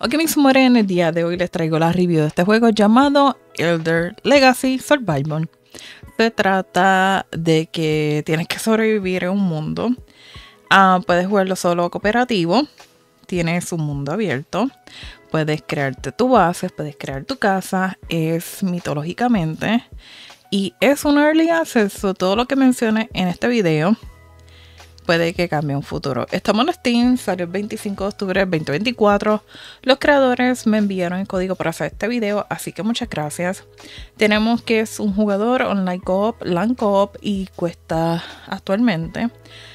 Ok, mis amores, en el día de hoy les traigo la review de este juego llamado Elder Legacy Survival. Se trata de que tienes que sobrevivir en un mundo. Puedes jugarlo solo cooperativo. Tienes un mundo abierto. Puedes crearte tu base, puedes crear tu casa. Es mitológicamente. Y es un early access. Todo lo que mencioné en este video puede que cambie un futuro. Estamos en Steam, salió el 25 de octubre del 2024. Los creadores me enviaron el código para hacer este video, así que muchas gracias. Tenemos que es un jugador online co-op, LAN co-op, y cuesta actualmente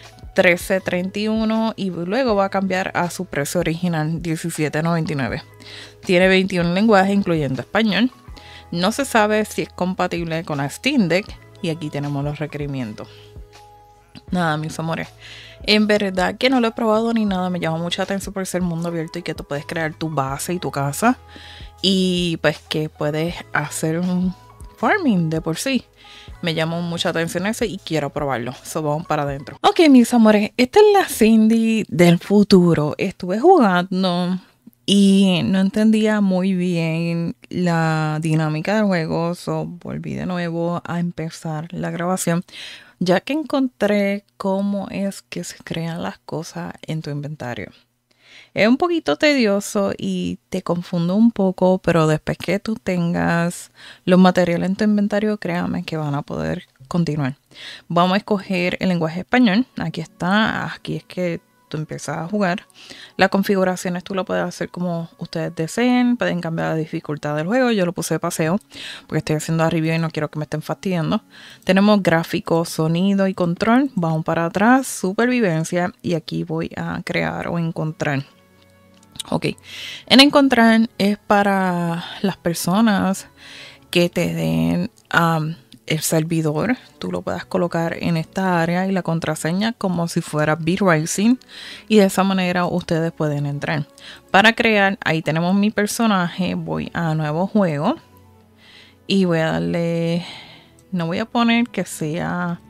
$13.31 y luego va a cambiar a su precio original $17.99. Tiene 21 lenguajes incluyendo español. No se sabe si es compatible con la Steam Deck y aquí tenemos los requerimientos. Nada, mis amores, en verdad que no lo he probado ni nada. Me llama mucha atención por ser mundo abierto y que tú puedes crear tu base y tu casa, y pues que puedes hacer un farming de por sí. Me llamó mucha atención eso y quiero probarlo. So vamos para adentro. Ok, mis amores, esta es la Cindy del futuro. Estuve jugando y no entendía muy bien la dinámica del juego. So volví de nuevo a empezar la grabación, ya que encontré cómo es que se crean las cosas en tu inventario. Es un poquito tedioso y te confunde un poco, pero después que tú tengas los materiales en tu inventario, créame que van a poder continuar. Vamos a escoger el lenguaje español. Aquí está, aquí es que tú empiezas a jugar. Las configuraciones tú lo puedes hacer como ustedes deseen. Pueden cambiar la dificultad del juego. Yo lo puse de paseo porque estoy haciendo la review y no quiero que me estén fastidiando. Tenemos gráficos, sonido y control. Vamos para atrás, supervivencia, y aquí voy a crear o encontrar. Ok, en encontrar es para las personas que te den el servidor. Tú lo puedas colocar en esta área y la contraseña como si fuera BitRising, y de esa manera ustedes pueden entrar. Para crear, ahí tenemos mi personaje. Voy a nuevo juego y voy a darle, no voy a poner que sea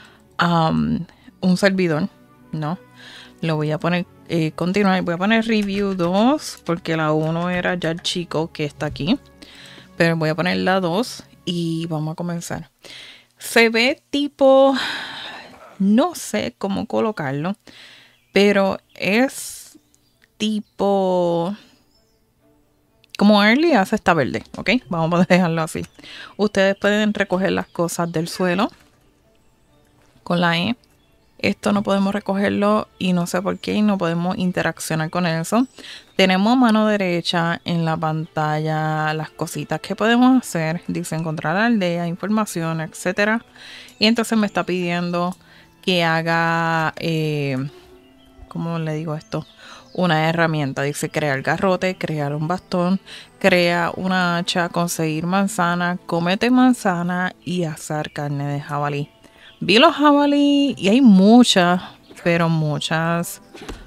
un servidor, no, lo voy a poner continuar. Voy a poner review 2 porque la 1 era ya el chico que está aquí, pero voy a poner la 2 y vamos a comenzar. Se ve tipo, no sé cómo colocarlo, pero es tipo como early access. Está verde, ok, vamos a dejarlo así. Ustedes pueden recoger las cosas del suelo con la E. Esto no podemos recogerlo y no sé por qué, y no podemos interaccionar con eso. Tenemos a mano derecha en la pantalla las cositas que podemos hacer. Dice encontrar la aldea, información, etcétera. Y entonces me está pidiendo que haga, ¿cómo le digo esto? Una herramienta. Dice crear garrote, crear un bastón, crea una hacha, conseguir manzana, cómete manzana y asar carne de jabalí. Vi los jabalí y hay muchas, pero muchas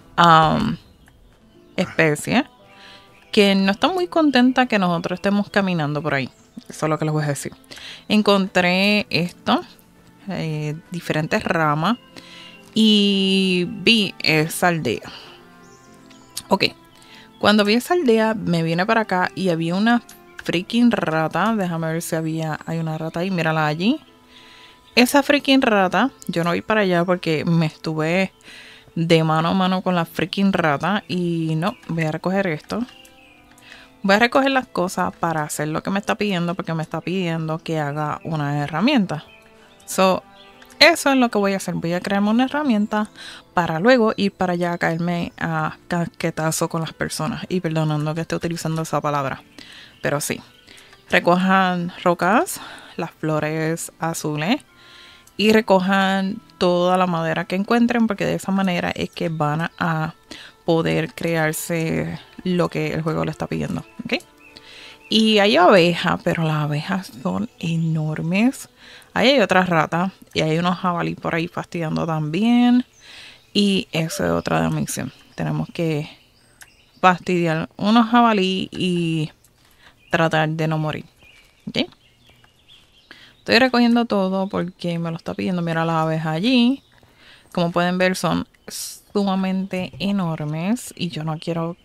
especies que no están muy contentas que nosotros estemos caminando por ahí. Eso es lo que les voy a decir. Encontré esto, diferentes ramas, y vi esa aldea. Ok, cuando vi esa aldea me vine para acá y había una freaking rata. Déjame ver si hay una rata ahí, mírala allí. Esa freaking rata, yo no voy para allá porque me estuve de mano a mano con la freaking rata. Y no, voy a recoger esto. Voy a recoger las cosas para hacer lo que me está pidiendo, porque me está pidiendo que haga una herramienta. So, eso es lo que voy a hacer. Voy a crearme una herramienta para luego ir para allá a caerme a casquetazo con las personas. Y perdonando que esté utilizando esa palabra, pero sí. Recojan rocas, las flores azules, y recojan toda la madera que encuentren, porque de esa manera es que van a poder crearse lo que el juego le está pidiendo, ¿ok? Y hay abejas, pero las abejas son enormes. Ahí hay otras ratas y hay unos jabalí por ahí fastidiando también. Y eso es otra misión. Tenemos que fastidiar unos jabalí y tratar de no morir, ¿ok? Estoy recogiendo todo porque me lo está pidiendo. Mira las abejas allí. Como pueden ver, son sumamente enormes y yo no quiero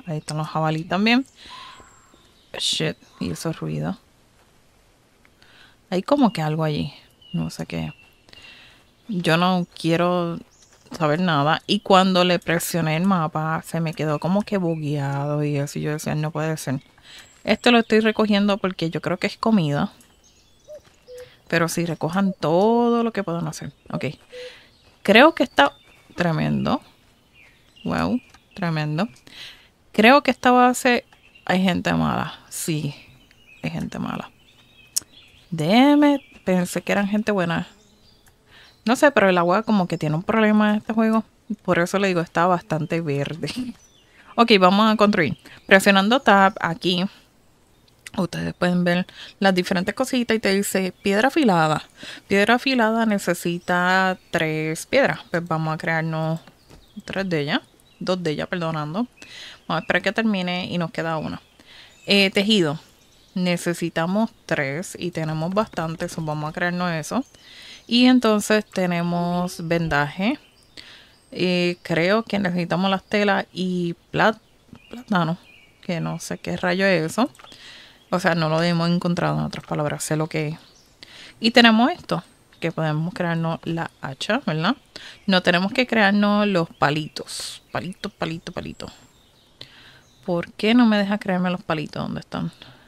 Ahí están los jabalí también. Shit, y eso ruido. Hay como que algo allí. No sé qué. Yo no quiero saber nada. Y cuando le presioné el mapa, se me quedó como que bugueado y eso. Y yo decía, no puede ser. Esto lo estoy recogiendo porque yo creo que es comida. Pero sí, recojan todo lo que puedan hacer. Ok. Creo que está tremendo. Wow, tremendo. Creo que esta base hay gente mala. Sí, hay gente mala. Déjeme, pensé que eran gente buena. No sé, pero el agua como que tiene un problema en este juego. Por eso le digo, está bastante verde. Ok, vamos a construir. Presionando Tab aquí, ustedes pueden ver las diferentes cositas y te dice piedra afilada. Piedra afilada necesita 3 piedras. Pues vamos a crearnos 3 de ellas. 2 de ellas, perdonando. Vamos a esperar que termine y nos queda una. Tejido. Necesitamos 3 y tenemos bastante. So vamos a crearnos eso. Y entonces tenemos vendaje. Creo que necesitamos las telas y plátano. Que no sé qué rayo es eso. O sea, no lo hemos encontrado en otras palabras. Sé lo que es. Y tenemos esto. Que podemos crearnos la hacha, ¿verdad? No tenemos que crearnos los palitos. Palitos, palitos, palitos. ¿Por qué no me deja crearme los palitos? ¿Dónde están?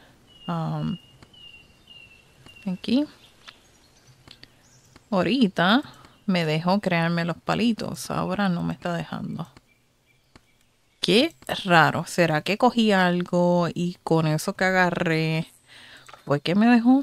Aquí. Ahorita me dejó crearme los palitos. Ahora no me está dejando. Qué raro. ¿Será que cogí algo y con eso que agarré fue que me dejó?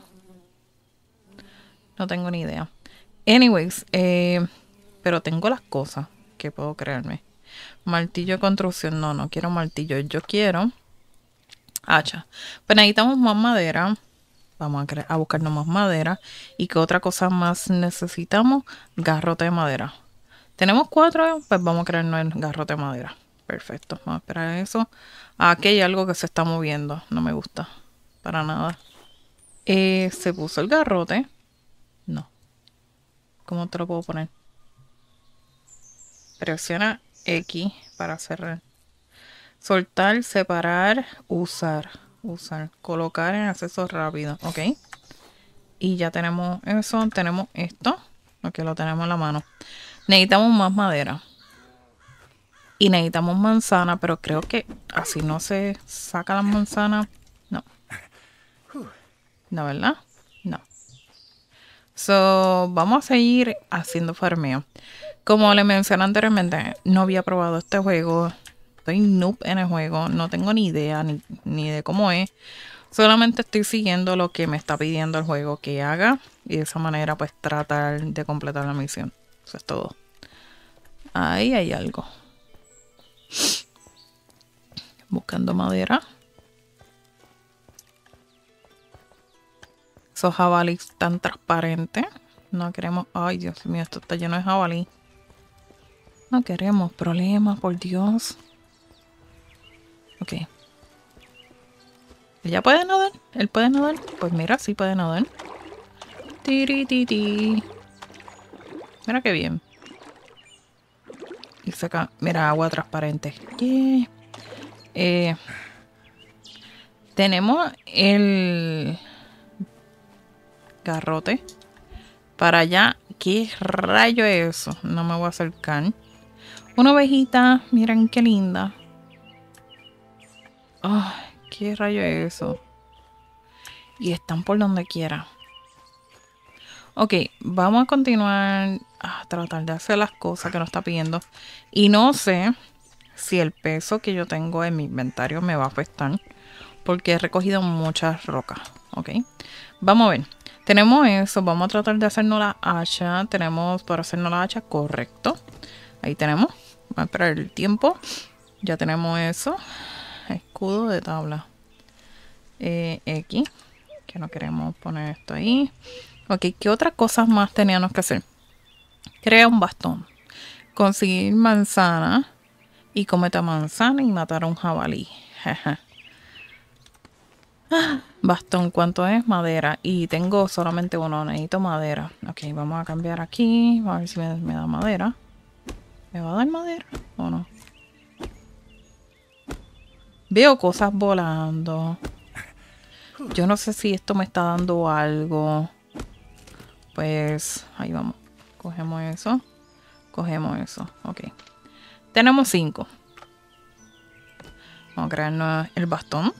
No tengo ni idea. Anyways, pero tengo las cosas que puedo crearme. Martillo de construcción. No, no quiero martillo. Yo quiero hacha. Pues necesitamos más madera. Vamos a buscarnos más madera. ¿Y qué otra cosa más necesitamos? Garrote de madera. Tenemos 4, pues vamos a crearnos el garrote de madera. Perfecto, vamos a esperar eso. Aquí hay algo que se está moviendo. No me gusta. Para nada. Se puso el garrote. No. ¿Cómo te lo puedo poner? Presiona X para cerrar. Soltar, separar, usar. Usar. Colocar en acceso rápido. Ok. Y ya tenemos eso. Tenemos esto. Ok, lo tenemos en la mano. Necesitamos más madera. Y necesitamos manzana, pero creo que así no se saca la manzana. No. No, ¿verdad? No. So, vamos a seguir haciendo farmeo. Como le mencioné anteriormente, no había probado este juego. Estoy noob en el juego. No tengo ni idea ni de cómo es. Solamente estoy siguiendo lo que me está pidiendo el juego que haga. Y de esa manera pues tratar de completar la misión. Eso es todo. Ahí hay algo. Buscando madera. Esos jabalíes tan transparentes. No queremos... Ay, Dios mío, esto está lleno de jabalí. No queremos problemas, por Dios. Ok. ¿Ella puede nadar? ¿Él puede nadar? Pues mira, sí puede nadar. Tirititi. Mira qué bien. Y saca... Mira, agua transparente. Yeah. Tenemos el... garrote. Para allá. ¿Qué rayo es eso? No me voy a acercar. Una ovejita. Miren qué linda. Ay, ¿qué rayo es eso? Y están por donde quiera. Ok, vamos a continuar a tratar de hacer las cosas que nos está pidiendo. Y no sé si el peso que yo tengo en mi inventario me va a afectar. Porque he recogido muchas rocas. Ok, vamos a ver. Tenemos eso, vamos a tratar de hacernos la hacha. Tenemos para hacernos la hacha, correcto. Ahí tenemos. Vamos a esperar el tiempo. Ya tenemos eso. Escudo de tabla. X. Que no queremos poner esto ahí. Ok, ¿qué otras cosas más teníamos que hacer? Crea un bastón. Conseguir manzana. Y cometa manzana y matar a un jabalí. Bastón, ¿cuánto es? Madera. Y tengo solamente uno, necesito madera. Ok, vamos a cambiar aquí. A ver si me da madera. ¿Me va a dar madera o no? Veo cosas volando. Yo no sé si esto me está dando algo. Pues ahí vamos. Cogemos eso. Cogemos eso. Ok. Tenemos 5. Vamos a crearnos el bastón.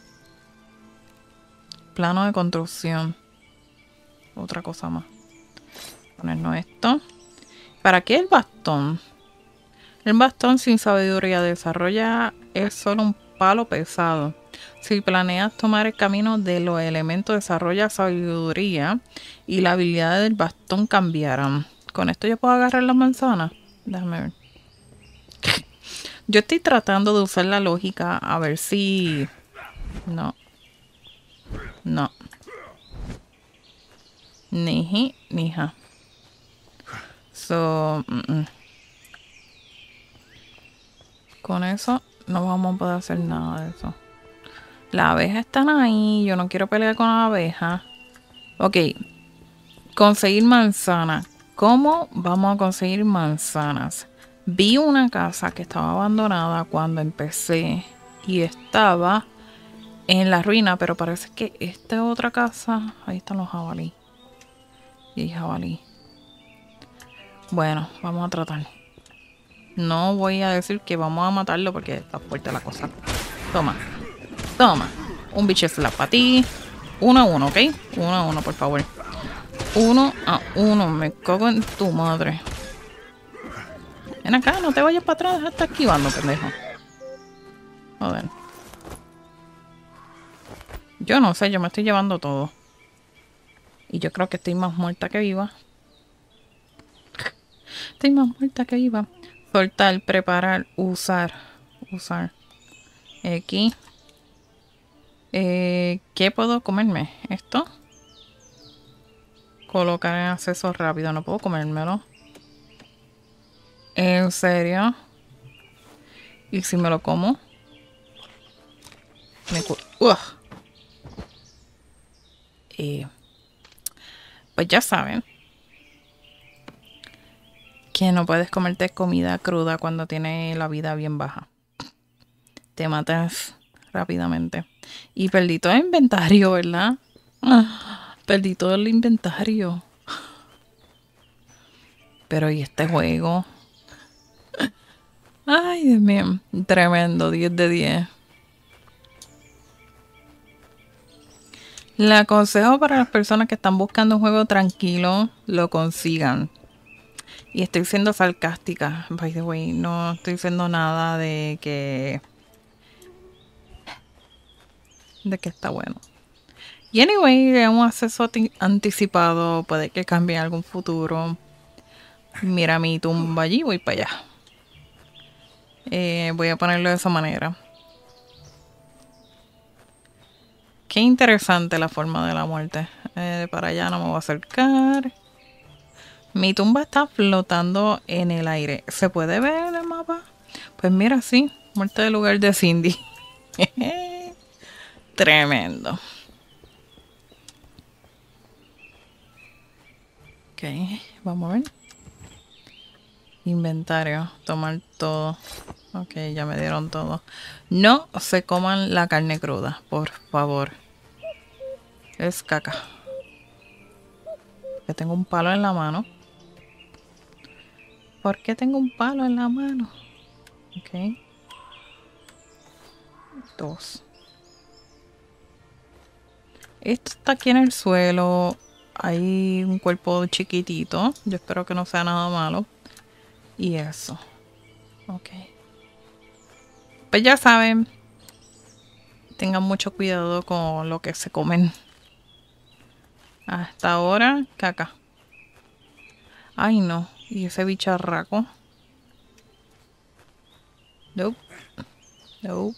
Plano de construcción. Otra cosa más. Ponernos esto. ¿Para qué el bastón? El bastón sin sabiduría desarrolla es solo un palo pesado. Si planeas tomar el camino de los elementos, desarrolla sabiduría y la habilidad del bastón cambiarán. ¿Con esto yo puedo agarrar las manzanas? Déjame ver. Yo estoy tratando de usar la lógica a ver si... No. No. Ni ja. So... Con eso no vamos a poder hacer nada de eso. Las abejas están ahí. Yo no quiero pelear con las abejas. Ok. Conseguir manzanas. ¿Cómo vamos a conseguir manzanas? Vi una casa que estaba abandonada cuando empecé. Y estaba en la ruina. Pero parece que esta es otra casa. Ahí están los jabalí. Y jabalí. Bueno, vamos a tratar. No voy a decir que vamos a matarlo porque está fuerte la cosa. Toma. Toma. Un bicho slap para ti. 1 a 1, ¿ok? 1 a 1, por favor. 1 a 1. Me cago en tu madre. Ven acá, no te vayas para atrás. Deja de estar esquivando, pendejo. Joder. Yo no sé, yo me estoy llevando todo. Y yo creo que estoy más muerta que viva. Estoy más muerta que viva. Soltar, preparar, usar. Usar. Aquí. ¿Qué puedo comerme? ¿Esto? Colocar en acceso rápido. No puedo comérmelo. ¿En serio? ¿Y si me lo como? Pues ya saben. Que no puedes comerte comida cruda cuando tienes la vida bien baja. Te matas rápidamente. Y perdí todo el inventario, ¿verdad? Perdí todo el inventario. Pero ¿y este juego? Ay, Dios mío. Tremendo, 10 de 10. Le aconsejo para las personas que están buscando un juego tranquilo, lo consigan. Y estoy siendo sarcástica, by the way. No estoy diciendo nada de que está bueno. Y anyway, es un acceso anticipado. Puede que cambie en algún futuro. Mira mi tumba allí, voy para allá. Voy a ponerlo de esa manera. Qué interesante la forma de la muerte. Para allá no me voy a acercar. Mi tumba está flotando en el aire. ¿Se puede ver en el mapa? Pues mira, sí. Muerte del lugar de Cindy. Tremendo. Ok, vamos a ver. Inventario. Tomar todo. Ok, ya me dieron todo. No se coman la carne cruda, por favor. Es caca. Que tengo un palo en la mano. ¿Por qué tengo un palo en la mano? Ok. 2. Esto está aquí en el suelo. Hay un cuerpo chiquitito. Yo espero que no sea nada malo. Y eso. Ok. Pues ya saben. Tengan mucho cuidado con lo que se comen. Hasta ahora, caca. Ay, no. Y ese bicharraco. Nope. Nope.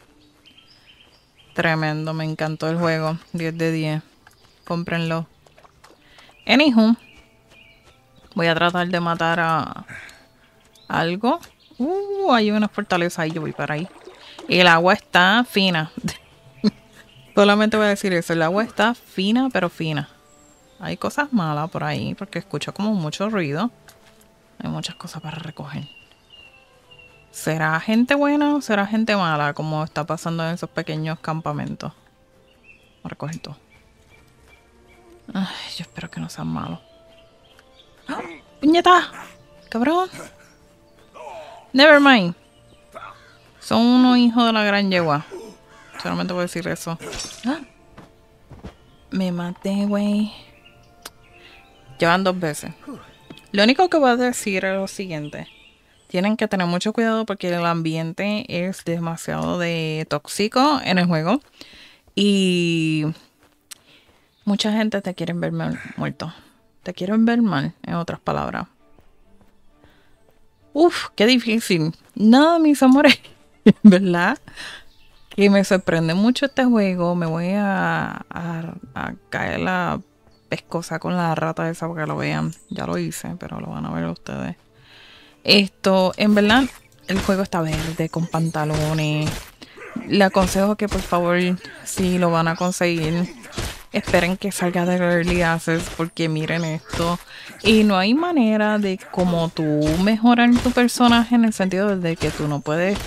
Tremendo. Me encantó el juego. 10 de 10. Cómprenlo. Anywho. Voy a tratar de matar a algo. Hay una fortaleza ahí. Yo voy para ahí. El agua está fina. Solamente voy a decir eso. El agua está fina, pero fina. Hay cosas malas por ahí porque escucho como mucho ruido. Hay muchas cosas para recoger. ¿Será gente buena o será gente mala? Como está pasando en esos pequeños campamentos. Voy a recoger todo. Ay, yo espero que no sean malos. ¡Ah! ¡Puñeta! ¡Cabrón! Never mind. Son unos hijos de la gran yegua. Solamente voy a decir eso. ¡Ah! Me maté, güey. Llevan 2 veces. Lo único que voy a decir es lo siguiente. Tienen que tener mucho cuidado porque el ambiente es demasiado tóxico en el juego. Y mucha gente te quiere ver muerto. Te quieren ver mal, en otras palabras. Uf, qué difícil. Nada, mis amores. ¿Verdad? Que me sorprende mucho este juego. Me voy a caer la pescosa con la rata esa para que lo vean. Ya lo hice, pero lo van a ver ustedes. Esto, en verdad, el juego está verde con pantalones. Le aconsejo que por favor, si lo van a conseguir, esperen que salga de Early Access porque miren esto. Y no hay manera de como tú mejorar tu personaje en el sentido de que tú no puedes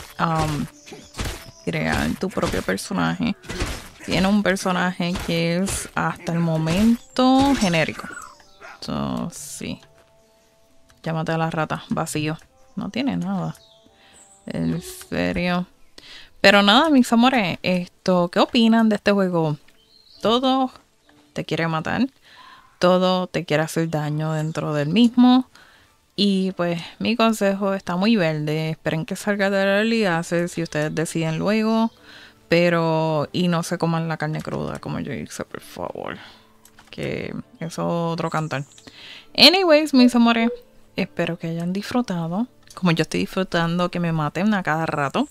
crear tu propio personaje. Tiene un personaje que es hasta el momento genérico. So, sí. Llámate a la rata, vacío. No tiene nada. En serio. Pero nada, mis amores, ¿qué opinan de este juego? Todo te quiere matar. Todo te quiere hacer daño dentro del mismo. Y pues mi consejo está muy verde. Esperen que salga de Early Access si ustedes deciden luego. Y no se coman la carne cruda como yo hice, por favor. Que eso es otro cantar. Anyways, mis amores, espero que hayan disfrutado, como yo estoy disfrutando, que me maten a cada rato,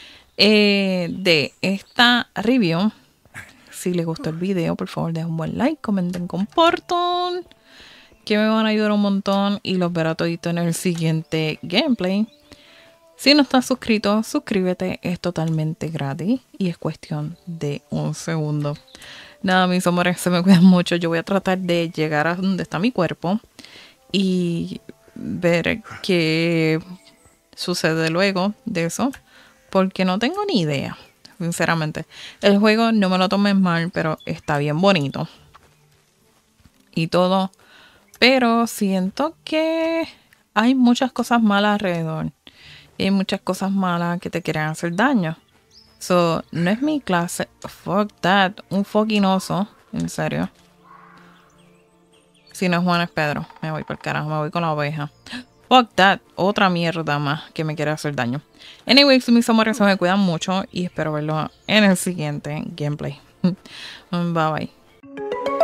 de esta review. Si les gustó el video, por favor dejen un buen like, comenten, compartan, que me van a ayudar un montón y los veré todito en el siguiente gameplay. Si no estás suscrito, suscríbete, es totalmente gratis y es cuestión de un segundo. Nada, mis amores, se me cuidan mucho. Yo voy a tratar de llegar a donde está mi cuerpo y ver qué sucede luego de eso, porque no tengo ni idea, sinceramente. El juego, no me lo tomes mal, pero está bien bonito y todo, pero siento que hay muchas cosas malas alrededor y hay muchas cosas malas que te quieren hacer daño. So, no es mi clase. Fuck that. Un fucking oso. En serio. Si no es Juan, es Pedro. Me voy por carajo. Me voy con la oveja. Fuck that. Otra mierda más que me quiere hacer daño. Anyways, mis amores, se me cuidan mucho. Y espero verlo en el siguiente gameplay. Bye bye.